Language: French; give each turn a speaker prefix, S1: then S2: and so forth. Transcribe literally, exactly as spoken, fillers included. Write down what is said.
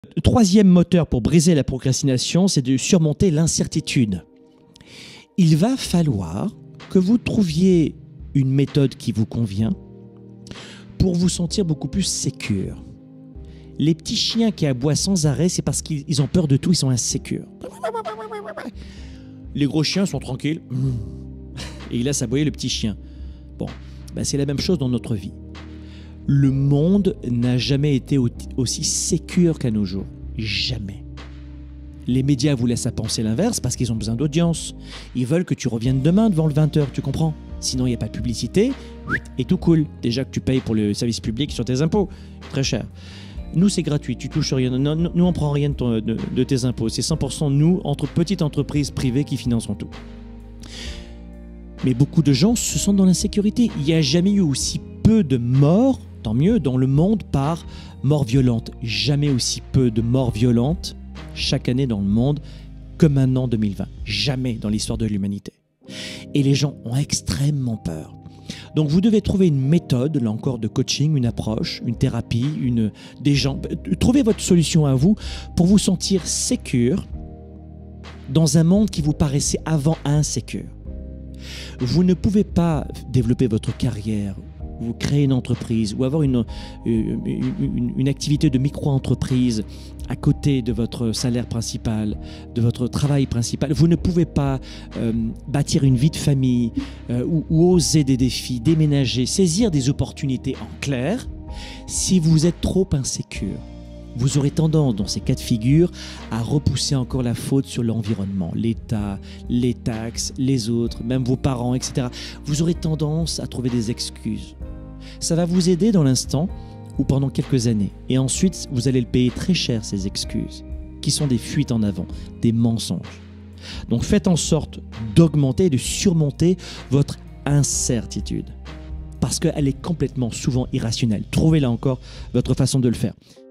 S1: Le troisième moteur pour briser la procrastination, c'est de surmonter l'incertitude. Il va falloir que vous trouviez une méthode qui vous convient pour vous sentir beaucoup plus sécure. Les petits chiens qui aboient sans arrêt, c'est parce qu'ils ont peur de tout, ils sont insécures. Les gros chiens sont tranquilles. Et il laisse aboyer le petit chien. Bon, ben c'est la même chose dans notre vie. Le monde n'a jamais été aussi sécure qu'à nos jours. Jamais. Les médias vous laissent à penser l'inverse parce qu'ils ont besoin d'audience. Ils veulent que tu reviennes demain devant le vingt heures, tu comprends? Sinon, il n'y a pas de publicité et tout cool. Déjà que tu payes pour le service public sur tes impôts. Très cher. Nous, c'est gratuit. Tu touches rien. Nous, nous on ne prend rien de, ton, de, de tes impôts. C'est cent pour cent nous, entre petites entreprises privées qui finançons tout. Mais beaucoup de gens se sentent dans l'insécurité. Il n'y a jamais eu aussi peu de morts, tant mieux, dans le monde par mort violente. Jamais aussi peu de morts violentes chaque année dans le monde que maintenant deux mille vingt. Jamais dans l'histoire de l'humanité. Et les gens ont extrêmement peur. Donc vous devez trouver une méthode, là encore, de coaching, une approche, une thérapie, une, des gens. Trouvez votre solution à vous pour vous sentir sécure dans un monde qui vous paraissait avant insécure. Vous ne pouvez pas développer votre carrière, ou créer une entreprise, ou avoir une, une, une, une activité de micro-entreprise à côté de votre salaire principal, de votre travail principal. Vous ne pouvez pas euh, bâtir une vie de famille euh, ou, ou oser des défis, déménager, saisir des opportunités en clair si vous êtes trop insécure. Vous aurez tendance, dans ces cas de figure, à repousser encore la faute sur l'environnement, l'État, les taxes, les autres, même vos parents, et cetera. Vous aurez tendance à trouver des excuses. Ça va vous aider dans l'instant ou pendant quelques années. Et ensuite, vous allez le payer très cher, ces excuses, qui sont des fuites en avant, des mensonges. Donc faites en sorte d'augmenter et de surmonter votre incertitude. Parce qu'elle est complètement souvent irrationnelle. Trouvez là encore votre façon de le faire.